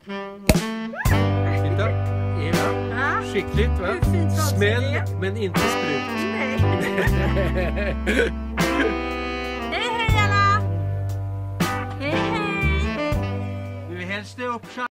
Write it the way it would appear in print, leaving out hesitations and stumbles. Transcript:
Titta. Ja. Skickligt, va? Smäll, men inte sprut. Nej. Hej hej alla! Hej hej! Nu helst det upp